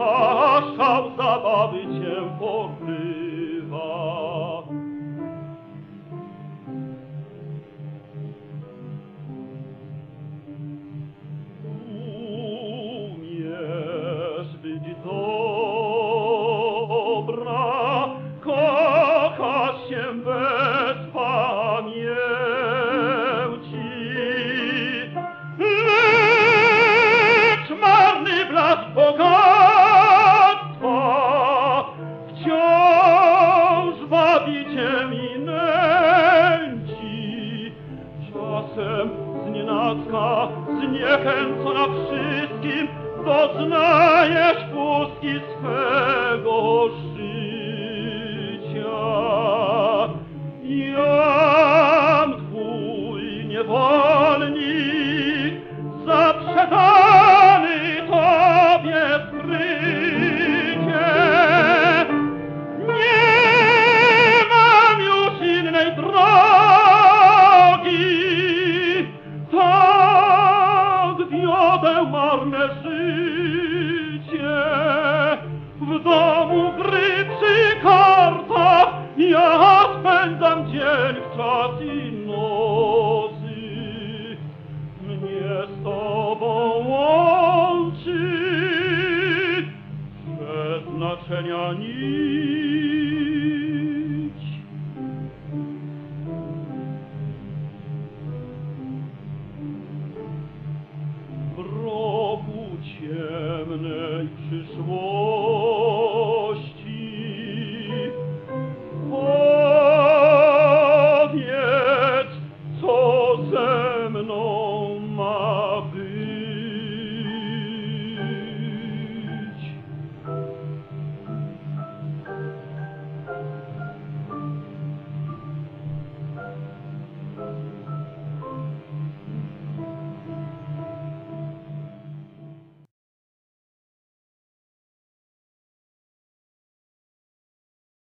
a szał zabawy cię porywa. Umiesz być dobra, kochasz się bez pamięci, lecz marny blask bogactwa wciąż wabi cię i nęci. Czasem znienacka, zniechęcona wszystkim, doznajesz pustki swego życia. Jam twój niewolnik, zaprzedany tobie skrycie. Nie mam już innej drogi, tak wiodę marne życie. W domu gry przy kartach ja spędzam dzień w czas i nocy. Mnie z tobą łączy bez znaczenia nić. W rogu ciemnej przyszłości powiedz, co ze